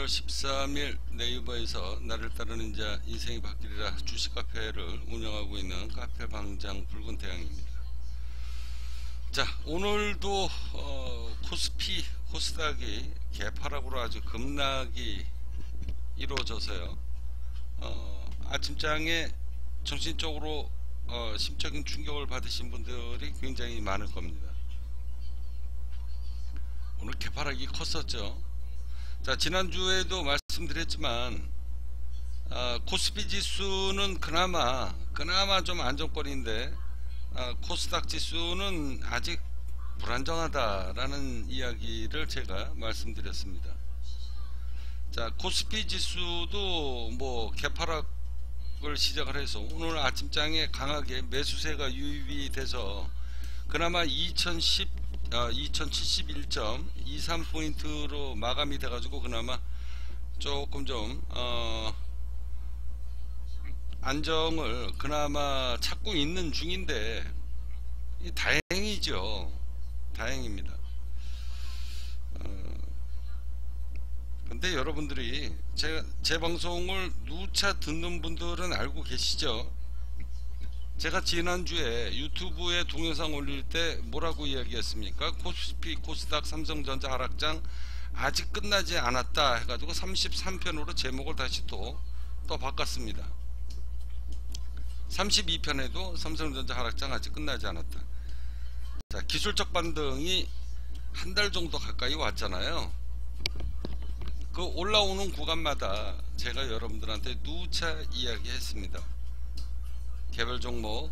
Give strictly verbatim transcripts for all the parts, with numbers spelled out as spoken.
오월 십삼일 네이버에서 나를 따르는 자 인생이 바뀌리라 주식 카페를 운영하고 있는 카페 방장 붉은 태양입니다. 자, 오늘도 어, 코스피 코스닥이 개파락으로 아주 급락이 이루어져서요. 어, 아침장에 정신적으로 어, 심적인 충격을 받으신 분들이 굉장히 많을 겁니다. 오늘 개파락이 컸었죠. 자, 지난주에도 말씀드렸지만 아, 코스피 지수는 그나마 그나마 좀 안정권인데 아, 코스닥 지수는 아직 불안정하다라는 이야기를 제가 말씀드렸습니다. 자, 코스피 지수도 뭐 개파락을 시작을 해서 오늘 아침장에 강하게 매수세가 유입이 돼서 그나마 이천십 어, 이천칠십일 점 이삼 포인트로 마감이 돼가지고 그나마 조금 좀 어, 안정을 그나마 찾고 있는 중인데 다행이죠. 다행입니다. 어, 근데 여러분들이 제, 제 방송을 누차 듣는 분들은 알고 계시죠? 제가 지난주에 유튜브에 동영상 올릴 때 뭐라고 이야기했습니까? 코스피 코스닥 삼성전자 하락장 아직 끝나지 않았다 해가지고 삼십삼 편으로 제목을 다시 또, 또 바꿨습니다. 삼십이 편에도 삼성전자 하락장 아직 끝나지 않았다. 자, 기술적 반등이 한 달 정도 가까이 왔잖아요. 그 올라오는 구간마다 제가 여러분들한테 누차 이야기했습니다. 개별 종목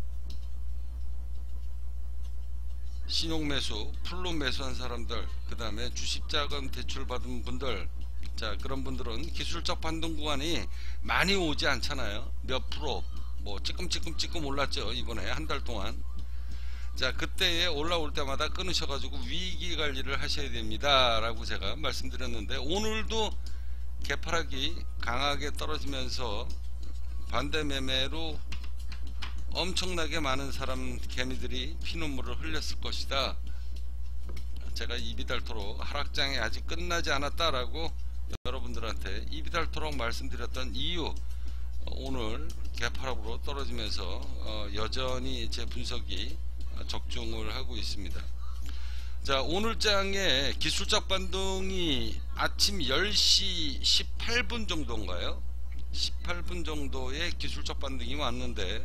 신용 매수, 풀로 매수한 사람들, 그 다음에 주식자금 대출 받은 분들, 자, 그런 분들은 기술적 반등 구간이 많이 오지 않잖아요. 몇 프로, 뭐 찌끔찌끔찌끔 올랐죠. 이번에 한 달 동안. 자, 그때에 올라올 때마다 끊으셔가지고 위기 관리를 하셔야 됩니다 라고 제가 말씀드렸는데, 오늘도 개파락이 강하게 떨어지면서 반대 매매로 엄청나게 많은 사람 개미들이 피눈물을 흘렸을 것이다. 제가 입이 닳도록 하락장이 아직 끝나지 않았다라고 여러분들한테 입이 닳도록 말씀드렸던 이유, 오늘 개파락으로 떨어지면서 여전히 제 분석이 적중을 하고 있습니다. 자, 오늘 장에 기술적 반등이 아침 열 시 십팔 분 정도인가요? 십팔 분 정도의 기술적 반등이 왔는데,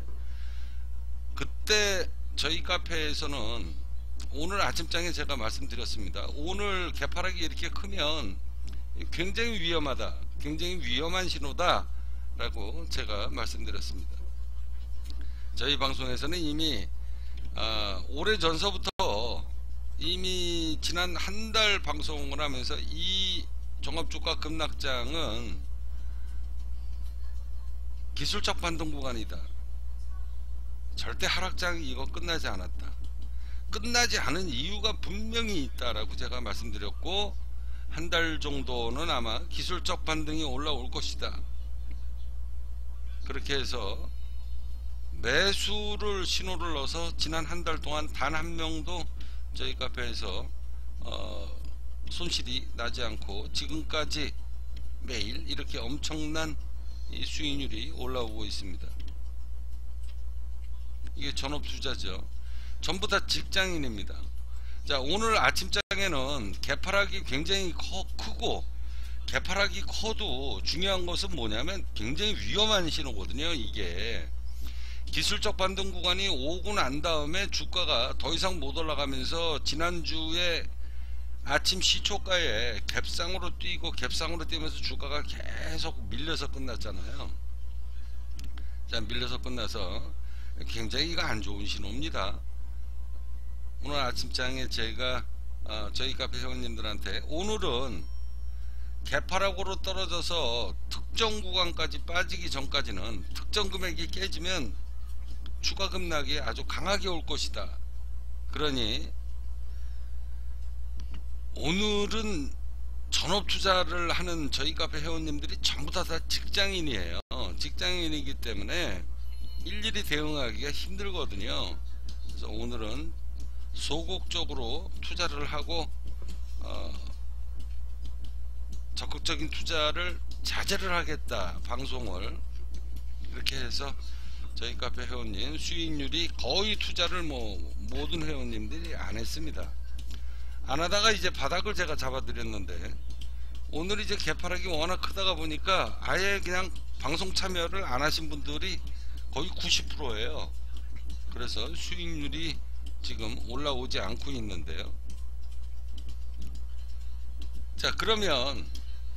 그때 저희 카페에서는 오늘 아침장에 제가 말씀드렸습니다. 오늘 개파락이 이렇게 크면 굉장히 위험하다, 굉장히 위험한 신호다 라고 제가 말씀드렸습니다. 저희 방송에서는 이미 아, 오래전서부터 이미 지난 한 달 방송을 하면서 이 종합주가 급락장은 기술적 반등 구간이다, 절대 하락장이 이거 끝나지 않았다, 끝나지 않은 이유가 분명히 있다라고 제가 말씀드렸고, 한 달 정도는 아마 기술적 반등이 올라올 것이다, 그렇게 해서 매수를 신호를 넣어서 지난 한 달 동안 단 한 명도 저희 카페에서 어, 손실이 나지 않고 지금까지 매일 이렇게 엄청난 이 수익률이 올라오고 있습니다. 이게 전업투자죠. 전부 다 직장인입니다. 자, 오늘 아침장에는 개파락이 굉장히 커, 크고 개파락이 커도 중요한 것은 뭐냐면 굉장히 위험한 신호거든요. 이게 기술적 반등 구간이 오고 난 다음에 주가가 더 이상 못 올라가면서 지난주에 아침 시초가에 갭상으로 뛰고 갭상으로 뛰면서 주가가 계속 밀려서 끝났잖아요. 자, 밀려서 끝나서 굉장히 이거 안 좋은 신호입니다. 오늘 아침장에 제가 어, 저희 카페 회원님들한테 오늘은 개파락으로 떨어져서 특정 구간까지 빠지기 전까지는 특정 금액이 깨지면 추가 급락이 아주 강하게 올 것이다. 그러니 오늘은 전업 투자를 하는 저희 카페 회원님들이 전부 다, 다 직장인이에요. 직장인이기 때문에 일일이 대응하기가 힘들거든요. 그래서 오늘은 소극적으로 투자를 하고 어, 적극적인 투자를 자제를 하겠다, 방송을 이렇게 해서 저희 카페 회원님 수익률이 거의 투자를 뭐 모든 회원님들이 안 했습니다. 안 하다가 이제 바닥을 제가 잡아드렸는데, 오늘 이제 개파락이 워낙 크다가 보니까 아예 그냥 방송 참여를 안 하신 분들이 거의 구십 퍼센트예요. 그래서 수익률이 지금 올라오지 않고 있는데요. 자, 그러면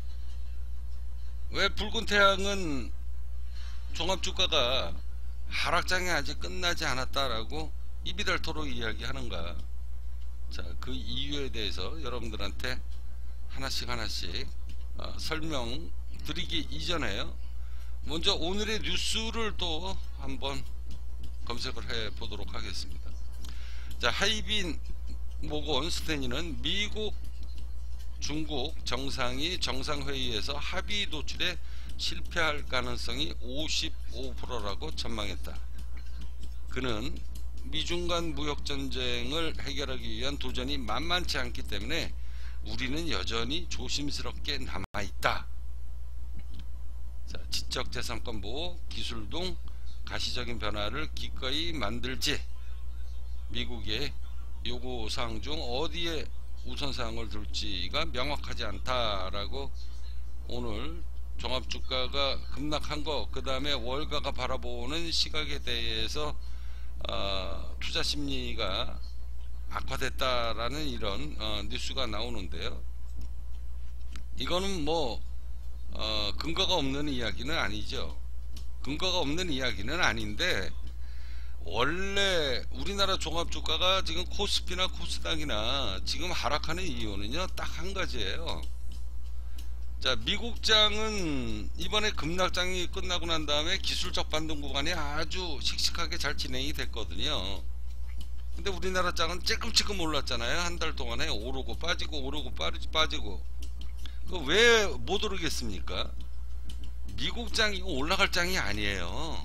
왜 붉은 태양은 종합주가가 하락장이 아직 끝나지 않았다라고 입이 닳도록 이야기하는가? 자, 그 이유에 대해서 여러분들한테 하나씩 하나씩 어, 설명드리기 이전에요, 먼저 오늘의 뉴스를 또 한번 검색을 해 보도록 하겠습니다. 자, 하이빈 모건 스탠리는 미국 중국 정상이 정상회의에서 합의 도출에 실패할 가능성이 오십오 퍼센트라고 전망했다. 그는 미중 간 무역전쟁을 해결하기 위한 도전이 만만치 않기 때문에 우리는 여전히 조심스럽게 남아있다. 자, 지적재산권 보호, 기술동, 가시적인 변화를 기꺼이 만들지, 미국의 요구사항 중 어디에 우선사항을 둘지가 명확하지 않다라고 오늘 종합주가가 급락한 거, 그 다음에 월가가 바라보는 시각에 대해서 어, 투자 심리가 악화됐다라는 이런 어, 뉴스가 나오는데요. 이거는 뭐 어, 근거가 없는 이야기는 아니죠. 근거가 없는 이야기는 아닌데, 원래 우리나라 종합주가가 지금 코스피나 코스닥이나 지금 하락하는 이유는요, 딱 한 가지예요. 자, 미국장은 이번에 급락장이 끝나고 난 다음에 기술적 반등 구간이 아주 씩씩하게 잘 진행이 됐거든요. 근데 우리나라 장은 찔끔찔끔 올랐잖아요. 한 달 동안에 오르고 빠지고 오르고 빠지고. 그 왜 못 오르겠습니까? 미국 장이 올라갈 장이 아니에요.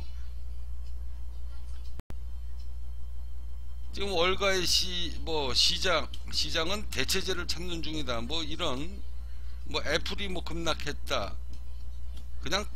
지금 월가의 시, 뭐 시장, 시장은 대체제를 찾는 중이다. 뭐 이런, 뭐 애플이 뭐 급락했다. 그냥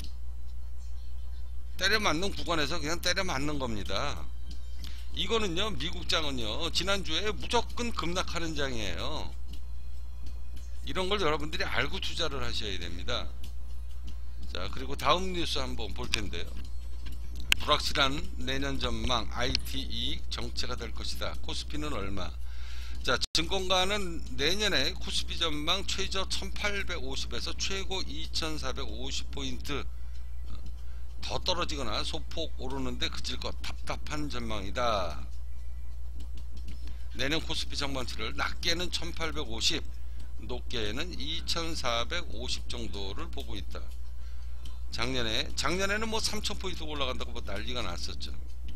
때려 맞는 구간에서 그냥 때려 맞는 겁니다. 이거는요, 미국 장은요, 지난주에 무조건 급락하는 장이에요. 이런 걸 여러분들이 알고 투자를 하셔야 됩니다. 자, 그리고 다음 뉴스 한번 볼 텐데요. 불확실한 내년 전망, 아이티 이익 정체가 될 것이다. 코스피는 얼마? 자, 증권가는 내년에 코스피 전망 최저 천팔백오십에서 최고 이천사백오십 포인트 더 떨어지거나 소폭 오르는데 그칠 것, 답답한 전망이다. 내년 코스피 전망치를 낮게는 천팔백오십, 높게는 이천사백오십 정도를 보고 있다. 작년에 작년에는 뭐 삼천 포인트 올라간다고 뭐 난리가 났었죠.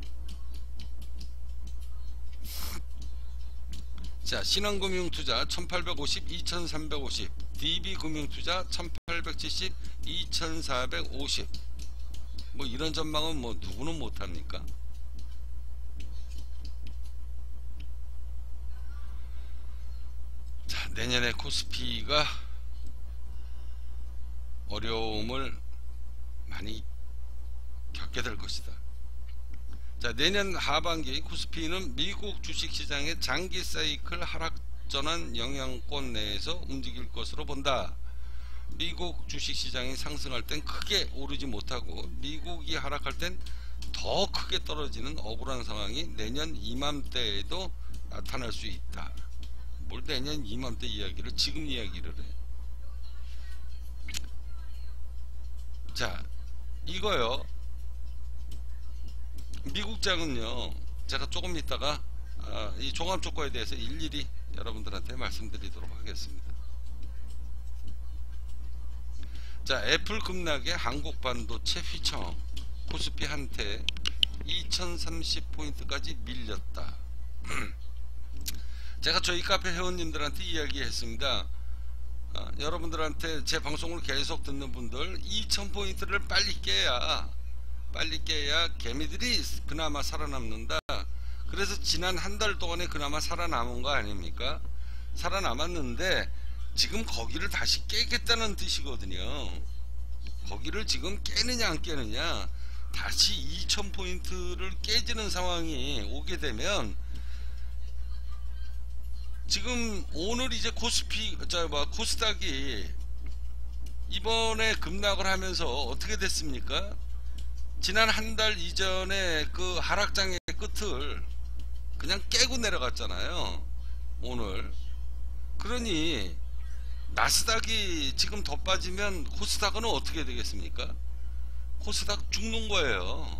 자, 신한금융투자 천팔백오십, 이천삼백오십, 디비금융투자 천팔백칠십, 이천사백오십. 뭐 이런 전망은 뭐 누구는 못합니까? 자, 내년에 코스피가 어려움을 많이 겪게 될 것이다. 자, 내년 하반기 코스피는 미국 주식시장의 장기 사이클 하락 전환 영향권 내에서 움직일 것으로 본다. 미국 주식시장이 상승할 땐 크게 오르지 못하고 미국이 하락할 땐 더 크게 떨어지는 억울한 상황이 내년 이맘때에도 나타날 수 있다. 뭘 내년 이맘때 이야기를 지금 이야기를 해. 자, 이거요, 미국장은요, 제가 조금 있다가 아, 이 종합주가에 대해서 일일이 여러분들한테 말씀드리도록 하겠습니다. 자, 애플 급락에 한국반도체 휘청, 코스피 한때 이천삼십 포인트까지 밀렸다. 제가 저희 카페 회원님들한테 이야기했습니다. 어, 여러분들한테 제 방송을 계속 듣는 분들, 이천 포인트를 빨리 깨야 빨리 깨야 개미들이 그나마 살아남는다. 그래서 지난 한 달 동안에 그나마 살아남은 거 아닙니까? 살아남았는데 지금 거기를 다시 깨겠다는 뜻이거든요. 거기를 지금 깨느냐 안 깨느냐, 다시 이천 포인트를 깨지는 상황이 오게 되면, 지금 오늘 이제 코스피 자뭐 코스닥이 이번에 급락을 하면서 어떻게 됐습니까? 지난 한 달 이전에 그 하락장의 끝을 그냥 깨고 내려갔잖아요, 오늘. 그러니 나스닥이 지금 더 빠지면 코스닥은 어떻게 되겠습니까? 코스닥 죽는 거예요.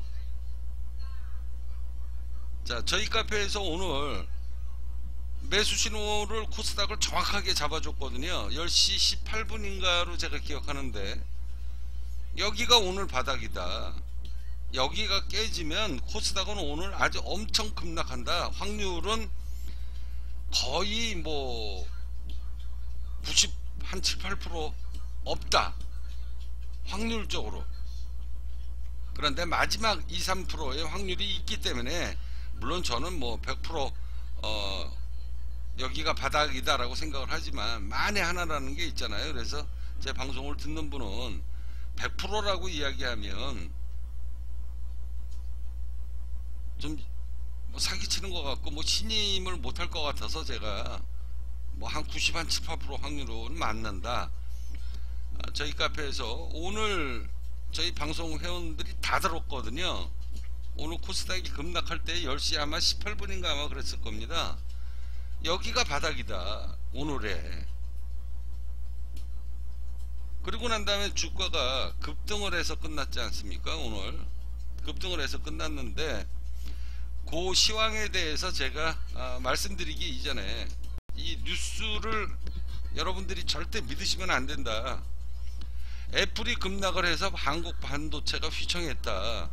자, 저희 카페에서 오늘 매수 신호를 코스닥을 정확하게 잡아줬거든요. 열 시 십팔 분인가로 제가 기억하는데, 여기가 오늘 바닥이다. 여기가 깨지면 코스닥은 오늘 아주 엄청 급락한다. 확률은 거의 뭐 구십 한 칠, 팔 퍼센트 없다, 확률적으로. 그런데 마지막 이, 삼 퍼센트의 확률이 있기 때문에, 물론 저는 뭐 백 퍼센트 어 여기가 바닥이다 라고 생각을 하지만, 만에 하나라는 게 있잖아요. 그래서 제 방송을 듣는 분은 백 퍼센트라고 이야기하면 좀 뭐 사기치는 것 같고, 뭐 신임을 못할 것 같아서, 제가 뭐 한 구십, 한 칠, 팔 퍼센트 확률은 맞는다. 아, 저희 카페에서 오늘 저희 방송 회원들이 다 들었거든요. 오늘 코스닥이 급락할 때 열 시 아마 십팔 분인가 아마 그랬을 겁니다. 여기가 바닥이다, 오늘에. 그리고 난 다음에 주가가 급등을 해서 끝났지 않습니까? 오늘 급등을 해서 끝났는데, 그 시황에 대해서 제가 아, 말씀드리기 이전에 이 뉴스를 여러분들이 절대 믿으시면 안 된다. 애플이 급락을 해서 한국 반도체가 휘청했다,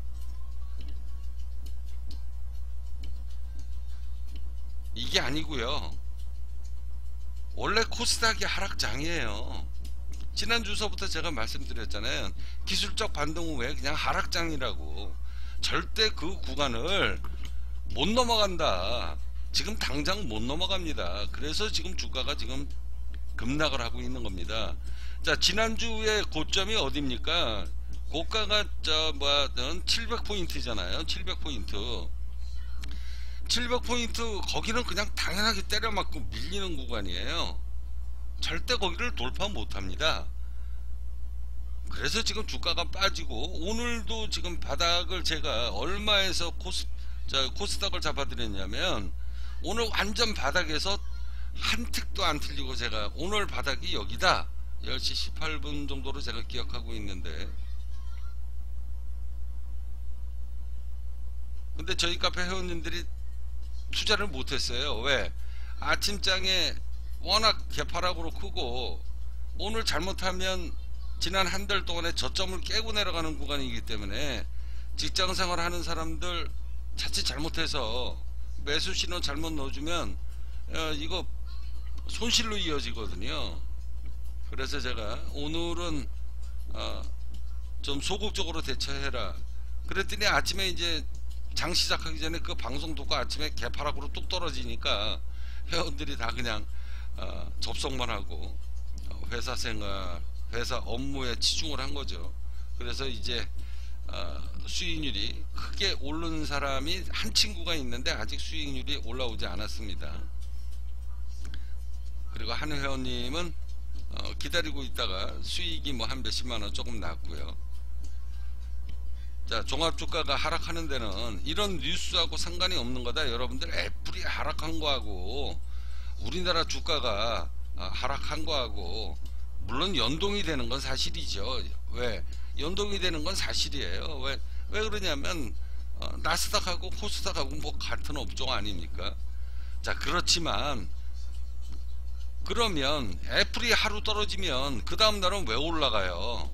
이게 아니고요. 원래 코스닥이 하락장이에요. 지난 주서부터 제가 말씀드렸잖아요. 기술적 반등 후에 그냥 하락장이라고. 절대 그 구간을 못 넘어간다. 지금 당장 못 넘어갑니다. 그래서 지금 주가가 지금 급락을 하고 있는 겁니다. 자, 지난주에 고점이 어딥니까? 고가가 저 뭐야 칠백 포인트잖아요. 칠백 포인트. 칠백 포인트 거기는 그냥 당연하게 때려맞고 밀리는 구간이에요. 절대 거기를 돌파 못합니다. 그래서 지금 주가가 빠지고, 오늘도 지금 바닥을 제가 얼마에서 코스, 저 코스닥을 잡아드렸냐면, 오늘 완전 바닥에서 한 틱도 안 틀리고, 제가 오늘 바닥이 여기다, 열 시 십팔 분 정도로 제가 기억하고 있는데, 근데 저희 카페 회원님들이 투자를 못했어요. 왜? 아침장에 워낙 개파락으로 크고, 오늘 잘못하면 지난 한 달 동안에 저점을 깨고 내려가는 구간이기 때문에, 직장생활 하는 사람들 자칫 잘못해서 매수 신호 잘못 넣어주면 어, 이거 손실로 이어지거든요. 그래서 제가 오늘은 어, 좀 소극적으로 대처해라 그랬더니, 아침에 이제 장 시작하기 전에 그 방송 듣고 아침에 개파락으로 뚝 떨어지니까 회원들이 다 그냥 어, 접속만 하고 회사 생활, 회사 업무에 치중을 한 거죠. 그래서 이제 어, 수익률이 크게 오른 사람이 한 친구가 있는데, 아직 수익률이 올라오지 않았습니다. 그리고 한 회원님은 어, 기다리고 있다가 수익이 뭐 한 몇십만원 조금 났고요. 자, 종합주가가 하락하는 데는 이런 뉴스하고 상관이 없는 거다. 여러분들, 애플이 하락한 거하고 우리나라 주가가 하락한 거하고 물론 연동이 되는 건 사실이죠. 왜? 연동이 되는 건 사실이에요. 왜? 왜 그러냐면 어, 나스닥하고 코스닥하고 뭐 같은 업종 아닙니까? 자, 그렇지만 그러면 애플이 하루 떨어지면 그 다음 날은 왜 올라가요?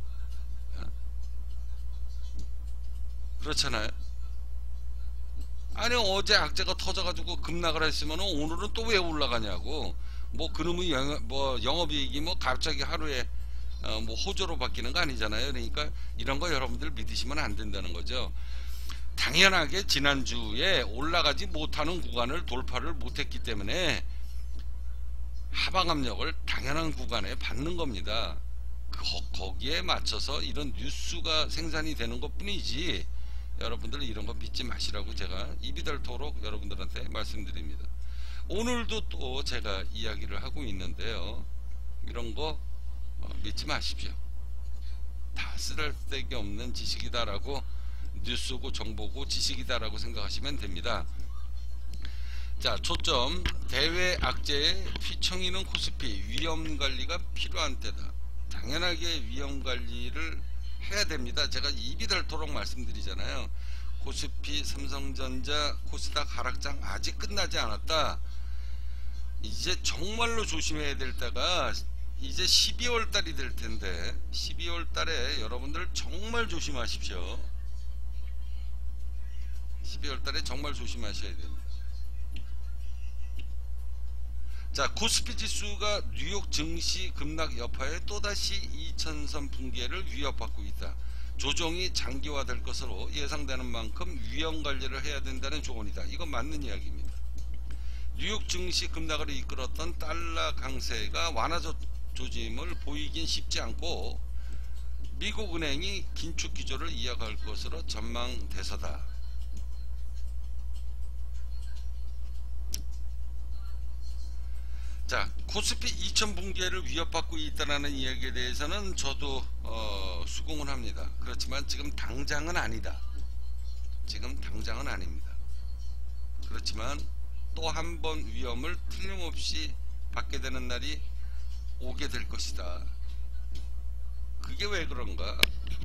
그렇잖아요. 아니, 어제 악재가 터져가지고 급락을 했으면 오늘은 또 왜 올라가냐고. 뭐 그놈의 영업, 뭐 영업이익이 뭐 갑자기 하루에 어, 뭐 호조로 바뀌는 거 아니잖아요. 그러니까 이런 거 여러분들 믿으시면 안 된다는 거죠. 당연하게 지난주에 올라가지 못하는 구간을 돌파를 못했기 때문에 하방 압력을 당연한 구간에 받는 겁니다. 거, 거기에 맞춰서 이런 뉴스가 생산이 되는 것 뿐이지, 여러분들 이런 거 믿지 마시라고 제가 입이 닳도록 여러분들한테 말씀드립니다. 오늘도 또 제가 이야기를 하고 있는데요, 이런 거 어, 믿지 마십시오. 다 쓰잘데기 없는 지식이다라고, 뉴스고 정보고 지식이다라고 생각하시면 됩니다. 자, 초점 대외 악재의 휘청이는 코스피, 위험관리가 필요한 때다. 당연하게 위험관리를 해야 됩니다. 제가 입이 닳도록 말씀드리잖아요. 코스피, 삼성전자, 코스닥 하락장 아직 끝나지 않았다. 이제 정말로 조심해야 될 때가 이제 십이월 달이 될 텐데, 십이월 달에 여러분들 정말 조심하십시오. 십이월 달에 정말 조심하셔야 됩니다. 자, 코스피 지수가 뉴욕 증시 급락 여파에 또다시 이천선 붕괴를 위협받고 있다. 조정이 장기화될 것으로 예상되는 만큼 위험관리를 해야 된다는 조언이다. 이건 맞는 이야기입니다. 뉴욕 증시 급락을 이끌었던 달러 강세가 완화 조짐을 보이긴 쉽지 않고, 미국 은행이 긴축 기조를 이어갈 것으로 전망돼서다. 자, 코스피 이천 붕괴를 위협받고 있다는 이야기에 대해서는 저도 어, 수긍을 합니다. 그렇지만 지금 당장은 아니다. 지금 당장은 아닙니다. 그렇지만 또 한 번 위험을 틀림없이 받게 되는 날이 오게 될 것이다. 그게 왜 그런가?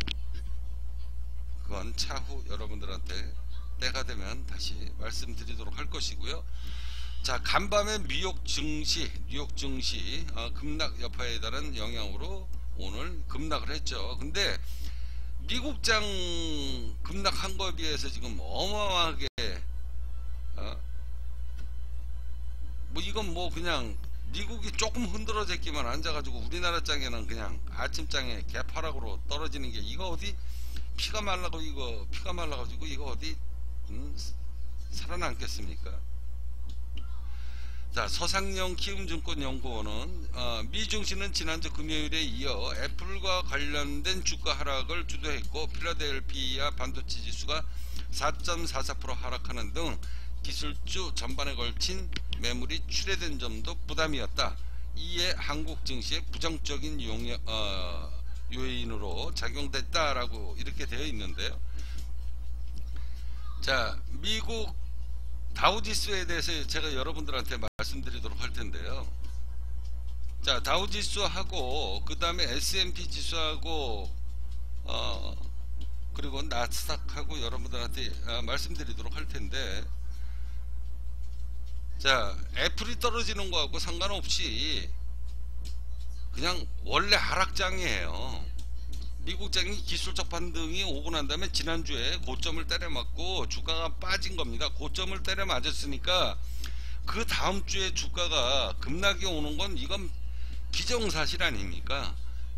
그건 차후 여러분들한테 때가 되면 다시 말씀드리도록 할 것이고요. 자, 간밤에 뉴욕 증시, 뉴욕 증시 어, 급락 여파에 따른 영향으로 오늘 급락을 했죠. 근데 미국장 급락한 거에 비해서 지금 어마어마하게 어, 뭐 이건 뭐 그냥 미국이 조금 흔들어졌기만 앉아가지고 우리나라 장에는 그냥 아침장에 개파락으로 떨어지는 게, 이거 어디 피가 말라고, 이거 피가 말라가지고 이거 어디 음, 살아남겠습니까? 자, 서상영 키움증권연구원은 어, 미 증시는 지난주 금요일에 이어 애플과 관련된 주가 하락을 주도했고, 필라델피아 반도체 지수가 사 점 사사 퍼센트 하락하는 등 기술주 전반에 걸친 매물이 출회된 점도 부담이었다. 이에 한국 증시의 부정적인 용여, 어, 요인으로 작용됐다라고 이렇게 되어 있는데요. 자, 미국 다우지수에 대해서 제가 여러분들한테 말씀드리도록 할 텐데요. 자, 다우지수하고 그 다음에 에스앤피 지수하고 어 그리고 나스닥하고 여러분들한테 아, 말씀드리도록 할 텐데, 자, 애플이 떨어지는 거하고 상관없이 그냥 원래 하락장이에요. 미국장이 기술적 반등이 오고 난 다음에 지난주에 고점을 때려맞고 주가가 빠진 겁니다. 고점을 때려맞았으니까 그 다음 주에 주가가 급락이 오는 건 이건 기정사실 아닙니까?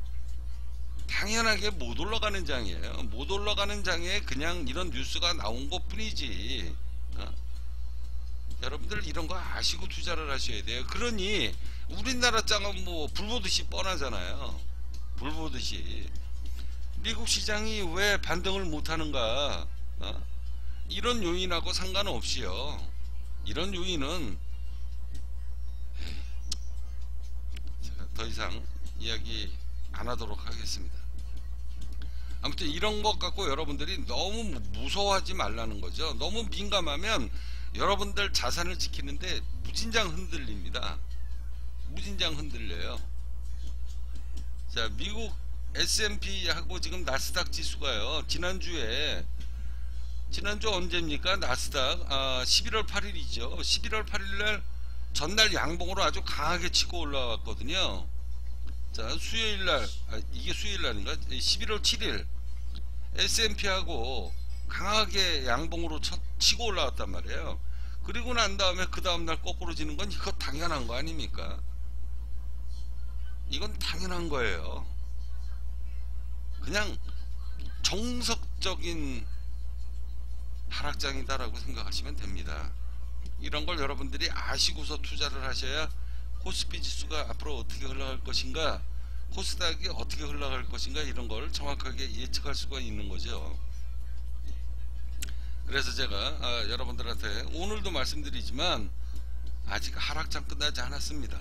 당연하게 못 올라가는 장이에요. 못 올라가는 장에 그냥 이런 뉴스가 나온 것 뿐이지. 어? 여러분들 이런 거 아시고 투자를 하셔야 돼요. 그러니 우리나라 장은 뭐 불보듯이 뻔하잖아요. 불보듯이. 미국 시장이 왜 반등을 못하는가? 어? 이런 요인하고 상관없이요. 이런 요인은 제가 더 이상 이야기 안 하도록 하겠습니다. 아무튼 이런 것 갖고 여러분들이 너무 무서워하지 말라는 거죠. 너무 민감하면 여러분들 자산을 지키는데 무진장 흔들립니다. 무진장 흔들려요. 자, 미국 에스앤피하고 지금 나스닥 지수가요, 지난주에 지난주 언제입니까? 나스닥 아, 십일월 팔일이죠. 십일월 팔일날 전날 양봉으로 아주 강하게 치고 올라왔거든요. 자, 수요일날 아, 이게 수요일날인가? 십일월 칠일 에스앤피하고 강하게 양봉으로 쳐, 치고 올라왔단 말이에요. 그리고 난 다음에 그 다음날 거꾸로 지는 건 이거 당연한 거 아닙니까? 이건 당연한 거예요. 그냥 정석적인 하락장이다라고 생각하시면 됩니다. 이런 걸 여러분들이 아시고서 투자를 하셔야 코스피 지수가 앞으로 어떻게 흘러갈 것인가, 코스닥이 어떻게 흘러갈 것인가, 이런 걸 정확하게 예측할 수가 있는 거죠. 그래서 제가 아, 여러분들한테 오늘도 말씀드리지만 아직 하락장 끝나지 않았습니다.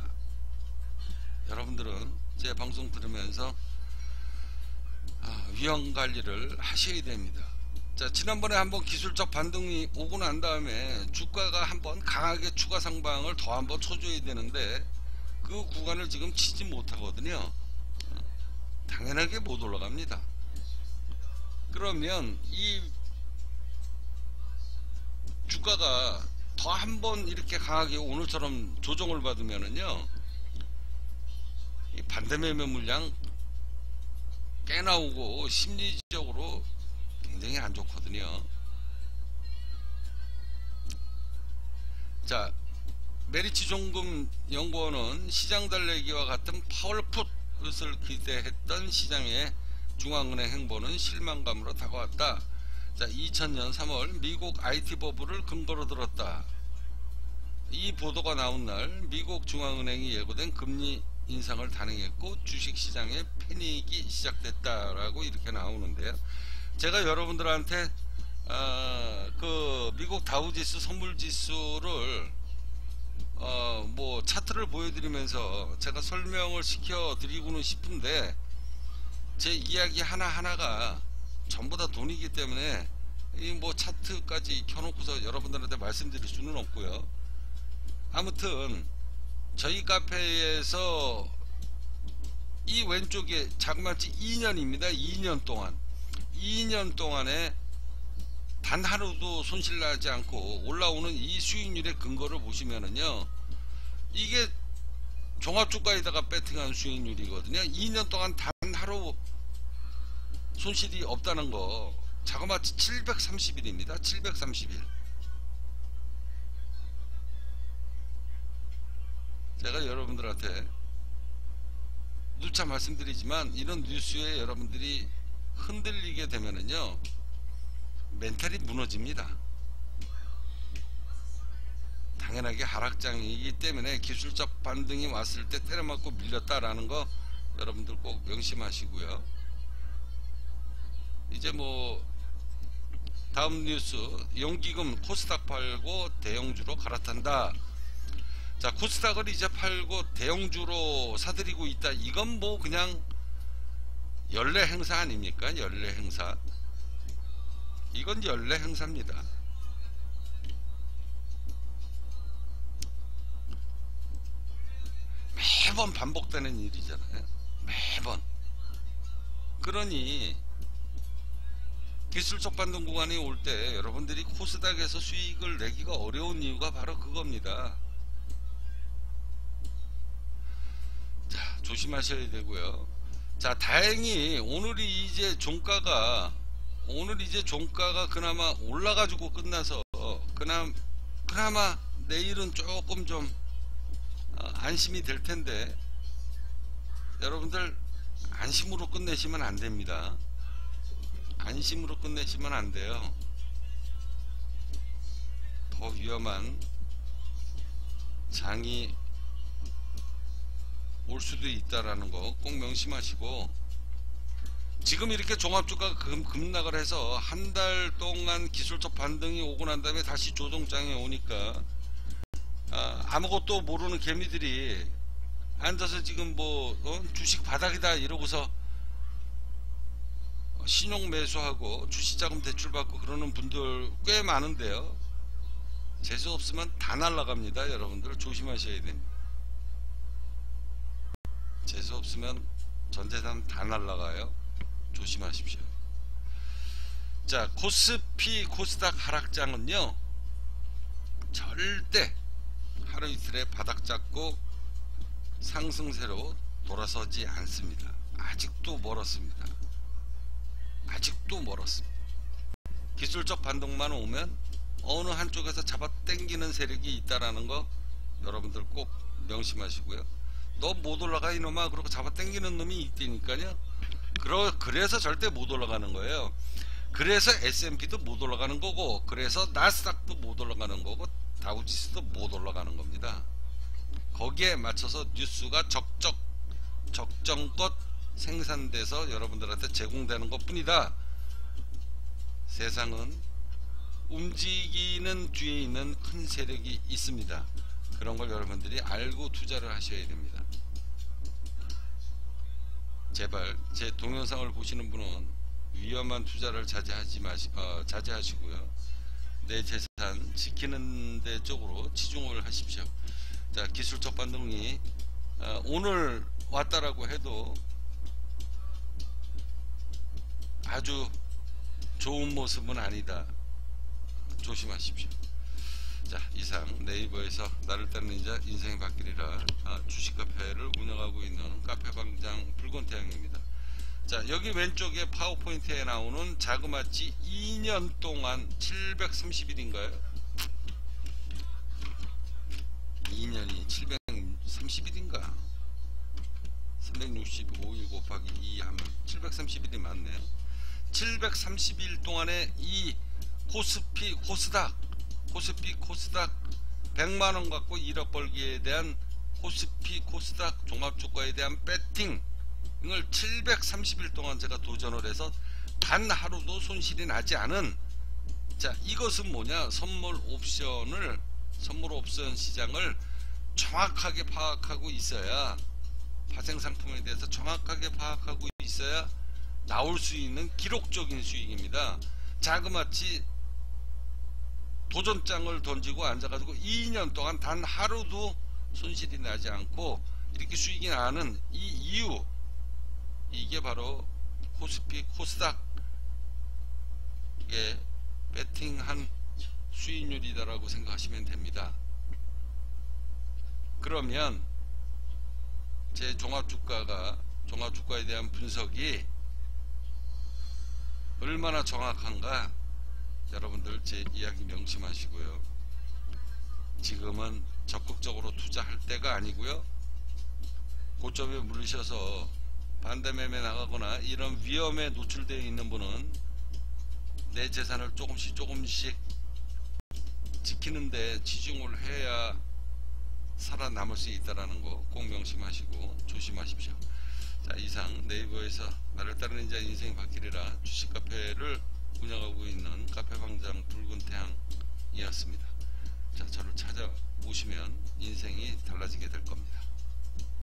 여러분들은 제 방송 들으면서 아, 위험관리를 하셔야 됩니다. 자, 지난번에 한번 기술적 반등이 오고 난 다음에 주가가 한번 강하게 추가 상방을 더 한번 쳐줘야 되는데 그 구간을 지금 치지 못하거든요. 당연하게 못 올라갑니다. 그러면 이 주가가 더 한번 이렇게 강하게 오늘처럼 조정을 받으면은요, 이 반대 매매 물량 꽤 나오고 심리적으로 굉장히 안 좋거든요. 자, 메리츠 종금 연구원은 시장 달래기와 같은 파월풋을 기대했던 시장의 중앙은행 행보는 실망감으로 다가왔다. 자, 이천 년 삼월 미국 아이티 버블을 근거로 들었다. 이 보도가 나온 날 미국 중앙은행이 예고된 금리 인상을 단행했고 주식시장에 패닉이 시작됐다라고 이렇게 나오는데요. 제가 여러분들한테 어, 그 미국 다우지수 선물지수를 어, 뭐 차트를 보여드리면서 제가 설명을 시켜드리고는 싶은데 제 이야기 하나하나가 전부 다 돈이기 때문에 이 뭐 차트까지 켜놓고서 여러분들한테 말씀드릴 수는 없고요. 아무튼 저희 카페에서 이 왼쪽에 자그마치 이 년입니다. 이 년 동안 이 년 동안에 단 하루도 손실나지 않고 올라오는 이 수익률의 근거를 보시면은요, 이게 종합주가에다가 배팅한 수익률이거든요. 이 년 동안 단 하루 손실이 없다는 거 자그마치 칠백삼십 일입니다. 칠백삼십 일. 제가 여러분들한테 누차 말씀드리지만 이런 뉴스에 여러분들이 흔들리게 되면은요, 멘탈이 무너집니다. 당연하게 하락장이기 때문에 기술적 반등이 왔을 때 때려맞고 밀렸다라는 거 여러분들 꼭 명심하시고요. 이제 뭐 다음 뉴스, 연기금 코스닥 팔고 대형주로 갈아탄다. 자, 코스닥을 이제 팔고 대형주로 사들이고 있다. 이건 뭐 그냥 연례 행사 아닙니까? 연례 행사. 이건 연례 행사입니다. 매번 반복되는 일이잖아요. 매번. 그러니 기술적 반등 구간이 올 때 여러분들이 코스닥에서 수익을 내기가 어려운 이유가 바로 그겁니다. 자, 조심하셔야 되고요. 자, 다행히 오늘이 이제 종가가 오늘 이제 종가가 그나마 올라가지고 끝나서 그나마, 그나마 내일은 조금 좀 어, 안심이 될 텐데 여러분들 안심으로 끝내시면 안 됩니다. 안심으로 끝내시면 안 돼요. 더 위험한 장이 올 수도 있다라는 거 꼭 명심하시고, 지금 이렇게 종합주가가 금, 급락을 해서 한 달 동안 기술적 반등이 오고 난 다음에 다시 조정장에 오니까 아, 아무것도 모르는 개미들이 앉아서 지금 뭐 어? 주식 바닥이다 이러고서 신용 매수하고 주식자금 대출받고 그러는 분들 꽤 많은데요. 재수 없으면 다 날라갑니다. 여러분들 조심하셔야 됩니다. 재수 없으면 전재산 다 날라가요. 조심하십시오. 자, 코스피 코스닥 하락장은요, 절대 하루 이틀에 바닥 잡고 상승세로 돌아서지 않습니다. 아직도 멀었습니다. 아직도 멀었습니다. 기술적 반등만 오면 어느 한쪽에서 잡아 당기는 세력이 있다라는 거 여러분들 꼭 명심하시고요. 너 못 올라가 이놈아 그러고 잡아 당기는 놈이 있다니까요. 그러, 그래서 절대 못 올라가는 거예요. 그래서 에스 앤 피도 못 올라가는 거고, 그래서 나스닥도 못 올라가는 거고, 다우지수도 못 올라가는 겁니다. 거기에 맞춰서 뉴스가 적적 적정껏 생산돼서 여러분들한테 제공되는 것 뿐이다. 세상은 움직이는 뒤에 있는 큰 세력이 있습니다. 그런 걸 여러분들이 알고 투자를 하셔야 됩니다. 제발 제 동영상을 보시는 분은 위험한 투자를 자제하지 마시, 어, 자제하시고요. 내 재산 지키는 데 쪽으로 치중을 하십시오. 자, 기술적 반등이 어, 오늘 왔다라고 해도 아주 좋은 모습은 아니다. 조심하십시오. 자, 이상 네이버에서 나를 따르는 인자 인생이 바뀌리라 아, 주식카페를 운영하고 있는 카페방장 붉은태양입니다. 자, 여기 왼쪽에 파워포인트에 나오는 자그마치 이 년 동안 칠백삼십 일인가요? 이 년이 칠백삼십 일인가? 삼백육십오 일 곱하기 이 하면 칠백삼십 일이 맞네요. 칠백삼십 일 동안에 이 코스피 코스닥 코스피 코스닥 백만원 갖고 일억 벌기에 대한 코스피 코스닥 종합주가에 대한 배팅을 칠백삼십 일 동안 제가 도전을 해서 단 하루도 손실이 나지 않은, 자, 이것은 뭐냐, 선물 옵션을 선물 옵션 시장을 정확하게 파악하고 있어야, 파생상품에 대해서 정확하게 파악하고 있어야 나올 수 있는 기록적인 수익입니다. 자그마치 도전장을 던지고 앉아가지고 이 년 동안 단 하루도 손실이 나지 않고 이렇게 수익이 나는 이 이유, 이게 바로 코스피 코스닥에 배팅한 수익률이다라고 생각하시면 됩니다. 그러면 제 종합주가가 종합주가에 대한 분석이 얼마나 정확한가, 여러분들 제 이야기 명심하시고요. 지금은 적극적으로 투자할 때가 아니고요. 고점에 물리셔서 반대매매 나가거나 이런 위험에 노출되어 있는 분은 내 재산을 조금씩 조금씩 지키는데 치중을 해야 살아남을 수 있다는 거 꼭 명심하시고 조심하십시오. 자, 이상 네이버에서 나를 따르는 자 인생이 바뀌리라 주식카페를 운영하고 있는 카페방장 붉은태양이었습니다. 자, 저를 찾아오시면 인생이 달라지게 될 겁니다.